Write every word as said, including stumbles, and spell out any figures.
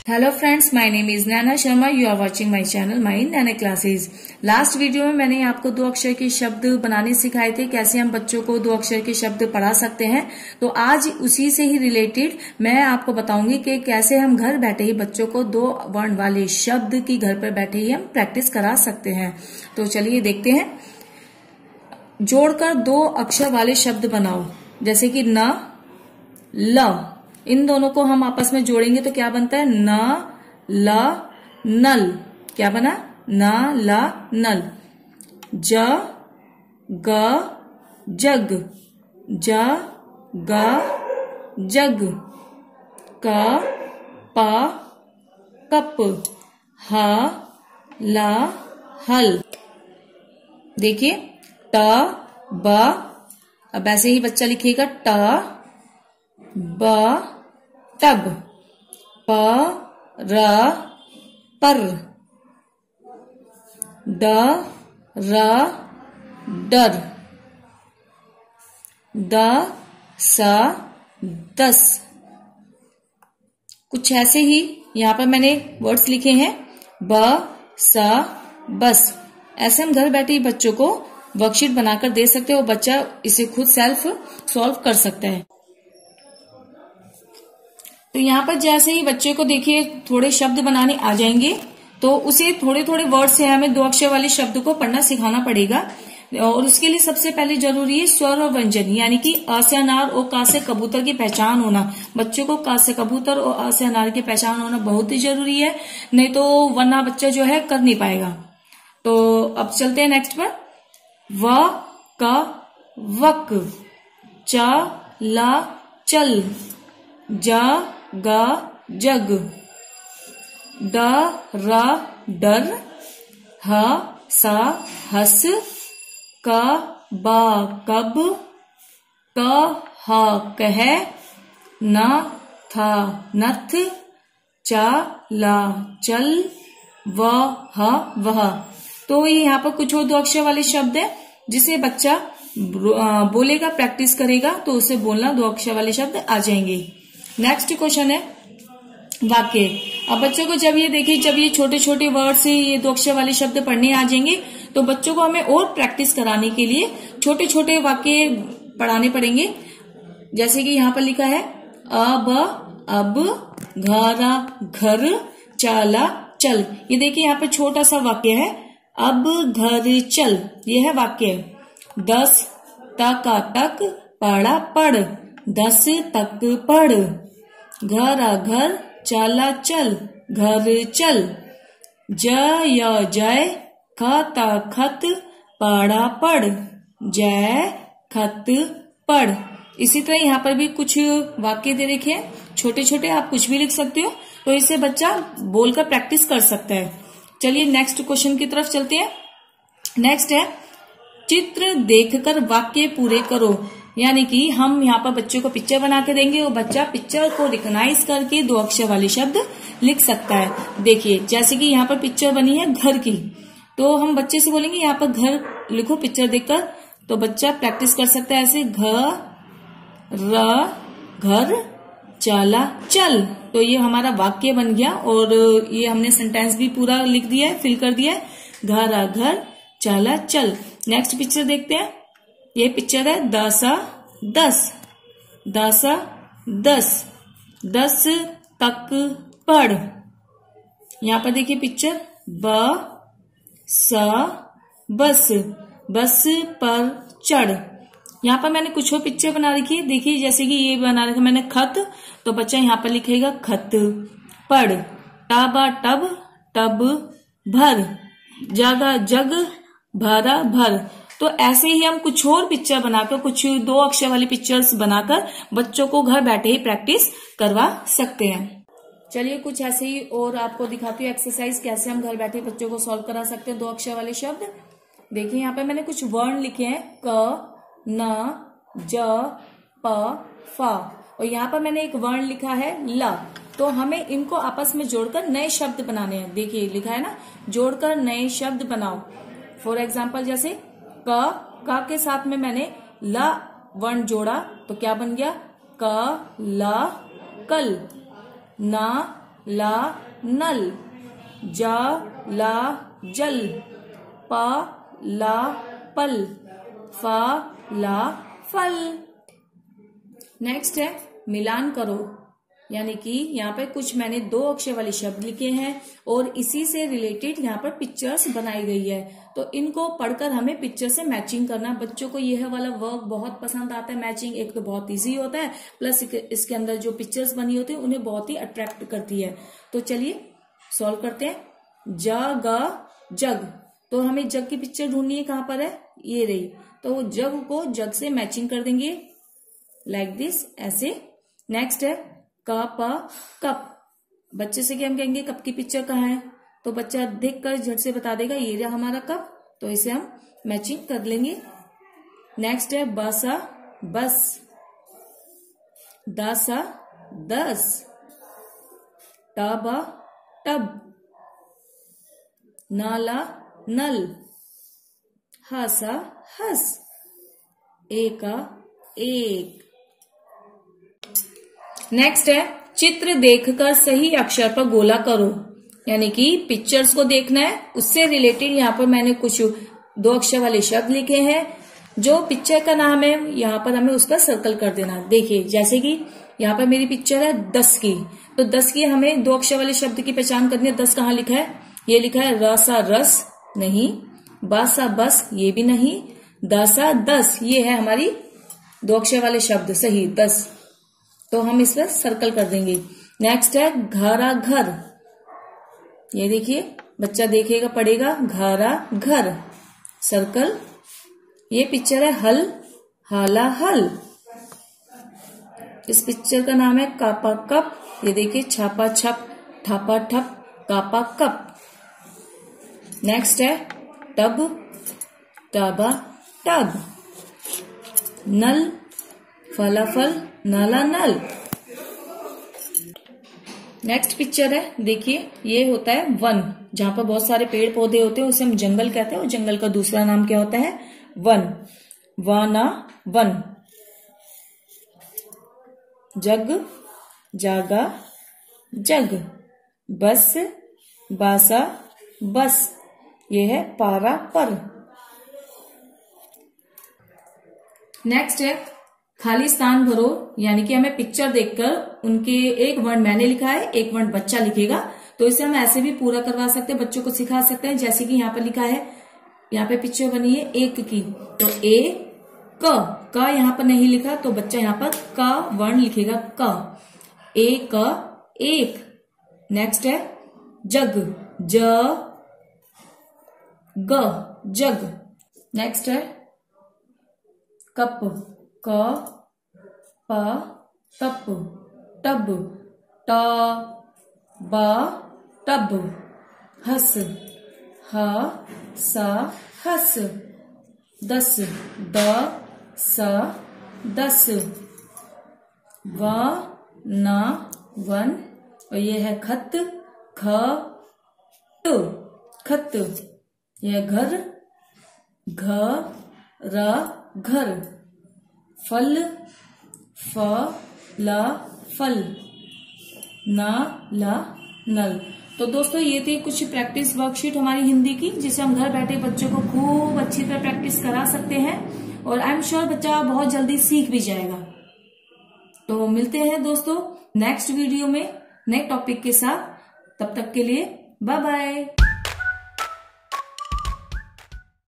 Hello friends, my name is Naina Sharma. You are watching my channel my Naina classes. Last video में मैंने आपको दो अक्षर के शब्द बनाने सिखाए थे, कैसे हम बच्चों को दो अक्षर के शब्द पढ़ा सकते हैं। तो आज उसी से ही रिलेटेड मैं आपको बताऊंगी कि कैसे हम घर बैठे ही बच्चों को दो वर्ण वाले शब्द की घर पर बैठे ही हम प्रैक्टिस करा सकते हैं। तो चलिए देखते हैं। जोड़कर दो अक्षर वाले शब्द बनाओ, जैसे कि न, ल। इन दोनों को हम आपस में जोड़ेंगे तो क्या बनता है? न ल नल। क्या बना? न ल नल। ज ग जग, ज ग जग। क प कप, ह ल हल। देखिए ट ब, अब ऐसे ही बच्चा लिखिएगा ट ब टब, प र पर, ड र डर, द स दस। कुछ ऐसे ही यहाँ पर मैंने वर्ड्स लिखे हैं, ब स बस। ऐसे हम घर बैठे ही बच्चों को वर्कशीट बनाकर दे सकते हैं और बच्चा इसे खुद सेल्फ सॉल्व कर सकता है। तो यहाँ पर जैसे ही बच्चे को देखिए थोड़े शब्द बनाने आ जाएंगे तो उसे थोड़े थोड़े वर्ड से हमें दो अक्षर वाले शब्द को पढ़ना सिखाना पड़ेगा। और उसके लिए सबसे पहले जरूरी है स्वर और व्यंजन, यानी कि अ से अनार और का से कबूतर की पहचान होना। बच्चों को का से कबूतर और अ से अनार की पहचान होना बहुत ही जरूरी है, नहीं तो वरना बच्चा जो है कर नहीं पाएगा। तो अब चलते हैं नेक्स्ट पर। व क वक, च ल चल, ज ग जग, ड र डर, ह स हस, क ब कब, क ह कह, न थ नथ, च ल चल, व ह वह। तो ये यहाँ पर कुछ और दो अक्षर वाले शब्द है, जिसे बच्चा बोलेगा, प्रैक्टिस करेगा तो उसे बोलना दो अक्षर वाले शब्द आ जाएंगे। नेक्स्ट क्वेश्चन है वाक्य। अब बच्चों को जब ये देखिए, जब ये छोटे छोटे वर्ड से ये दो अक्षर वाले शब्द पढ़ने आ जाएंगे तो बच्चों को हमें और प्रैक्टिस कराने के लिए छोटे छोटे वाक्य पढ़ाने पड़ेंगे। जैसे कि यहाँ पर लिखा है अब, अब, घरा घर, चला चल। ये देखिए यहाँ पे छोटा सा वाक्य है, अब घर चल, ये है वाक्य। दस तका तक, पढ़ा पढ़, दस तक पढ़। घरा घर, चला चल, घर चल। जय जय, खाता खत, पढ़ा पढ़, जय खत पढ़। इसी तरह यहाँ पर भी कुछ वाक्य दे रखे हैं, छोटे छोटे, आप कुछ भी लिख सकते हो, तो इससे बच्चा बोलकर प्रैक्टिस कर सकता है। चलिए नेक्स्ट क्वेश्चन की तरफ चलते हैं। नेक्स्ट है चित्र देखकर वाक्य पूरे करो, यानी कि हम यहाँ पर बच्चों को पिक्चर बना के देंगे और बच्चा पिक्चर को रिकॉग्नाइज करके दो अक्षर वाले शब्द लिख सकता है। देखिए जैसे कि यहाँ पर पिक्चर बनी है घर की, तो हम बच्चे से बोलेंगे यहाँ पर घर लिखो पिक्चर देखकर, तो बच्चा प्रैक्टिस कर सकता है ऐसे, घ र घर चला चल। तो ये हमारा वाक्य बन गया और ये हमने सेंटेंस भी पूरा लिख दिया है, फिल कर दिया है, घरा घर चला चल। नेक्स्ट पिक्चर देखते हैं। ये पिक्चर है दसा दस, दसा दस, दस तक पढ़। यहाँ पर देखिए पिक्चर ब स बस, बस पर चढ़। यहाँ पर मैंने कुछ और पिक्चर बना रखी है, देखिए जैसे कि ये बना रखा मैंने खत, तो बच्चा यहाँ पर लिखेगा खत पढ़। टबा टब, टब भर, जगा जग, भरा भर। तो ऐसे ही हम कुछ और पिक्चर बनाकर, कुछ दो अक्षर वाली पिक्चर्स बनाकर बच्चों को घर बैठे ही प्रैक्टिस करवा सकते हैं। चलिए कुछ ऐसे ही और आपको दिखाती हूँ एक्सरसाइज, कैसे हम घर बैठे बच्चों को सॉल्व करा सकते हैं दो अक्षर वाले शब्द। देखिए यहाँ पे मैंने कुछ वर्ण लिखे हैं, क न ज प फ, और यहाँ पर मैंने एक वर्ण लिखा है ल। तो हमें इनको आपस में जोड़कर नए शब्द बनाने हैं। देखिए लिखा है ना, जोड़कर नए शब्द बनाओ। फॉर एग्जाम्पल जैसे क, क के साथ में मैंने ल वर्ण जोड़ा तो क्या बन गया, क ल कल। ना ला नल, जा ला जल, पा ला पल, फा ला फल। नेक्स्ट है मिलान करो, यानी कि यहाँ पे कुछ मैंने दो अक्षर वाले शब्द लिखे हैं और इसी से रिलेटेड यहाँ पर पिक्चर्स बनाई गई है, तो इनको पढ़कर हमें पिक्चर से मैचिंग करना। बच्चों को यह वाला वर्क बहुत पसंद आता है मैचिंग, एक तो बहुत इजी होता है, प्लस इसके अंदर जो पिक्चर्स बनी होती है उन्हें बहुत ही अट्रैक्ट करती है। तो चलिए सॉल्व करते हैं। जग जग, तो हमें जग की पिक्चर ढूंढनी है, कहां पर है, ये रही। तो जग को जग से मैचिंग कर देंगे लाइक दिस, ऐसे। नेक्स्ट है कप कप, बच्चे से क्या हम कहेंगे कप की पिक्चर कहाँ है, तो बच्चा देखकर झट से बता देगा ये रहा हमारा कप, तो इसे हम मैचिंग कर लेंगे। नेक्स्ट है बसा बस, दसा दस, टबा टब, नाला नल, हसा हस, एका एक। नेक्स्ट है चित्र देखकर सही अक्षर पर गोला करो, यानी कि पिक्चर्स को देखना है, उससे रिलेटेड यहाँ पर मैंने कुछ दो अक्षर वाले शब्द लिखे हैं। जो पिक्चर का नाम है यहाँ पर हमें उसका सर्कल कर देना। देखिए जैसे कि यहाँ पर मेरी पिक्चर है दस की, तो दस की हमें दो अक्षर वाले शब्द की पहचान करनी है। दस कहाँ लिखा है, ये लिखा है रसा रस, नहीं। बासा बस, ये भी नहीं। दसा दस, ये है हमारी दो अक्षर वाले शब्द, सही दस, तो हम इस पर सर्कल कर देंगे। नेक्स्ट है घरा घर, ये देखिए बच्चा देखेगा पढ़ेगा घरा घर, सर्कल। ये पिक्चर है हल, हाला हल। इस पिक्चर का नाम है कापा कप, ये देखिए छापा छप, ठापा ठप, कापा कप। नेक्स्ट है टब, टाबा टब, नल, फलाफल, नाला नल। नेक्स्ट पिक्चर है, देखिए ये होता है वन, जहां पर बहुत सारे पेड़ पौधे होते हैं उसे हम जंगल कहते हैं, और जंगल का दूसरा नाम क्या होता है, वन, वाना वन। जग जागा जग, बस बासा बस, ये है पारा पर। नेक्स्ट है खाली स्थान भरो, यानी कि हमें पिक्चर देखकर उनके एक वर्ण मैंने लिखा है, एक वर्ण बच्चा लिखेगा, तो इसे हम ऐसे भी पूरा करवा सकते हैं, बच्चों को सिखा सकते हैं। जैसे कि यहाँ पर लिखा है, यहाँ पे पिक्चर बनी है एक की, तो ए क, क यहाँ पर नहीं लिखा, तो बच्चा यहाँ पर क वर्ण लिखेगा, क, ए क एक। नेक्स्ट है जग, ज ग जग। नेक्स्ट है कप, क प तप, टब, ट ब टब, हस, ह स हस, दस, द स दस, व न वन, और ये है खत, ख ट खत। यह घर, घ र घर, फल, फ ल फल, न ल नल। तो दोस्तों ये थी कुछ प्रैक्टिस वर्कशीट हमारी हिंदी की, जिसे हम घर बैठे बच्चों को खूब अच्छी तरह प्रैक्टिस करा सकते हैं, और आई एम श्योर बच्चा बहुत जल्दी सीख भी जाएगा। तो मिलते हैं दोस्तों नेक्स्ट वीडियो में नए टॉपिक के साथ, तब तक के लिए बाय बाय।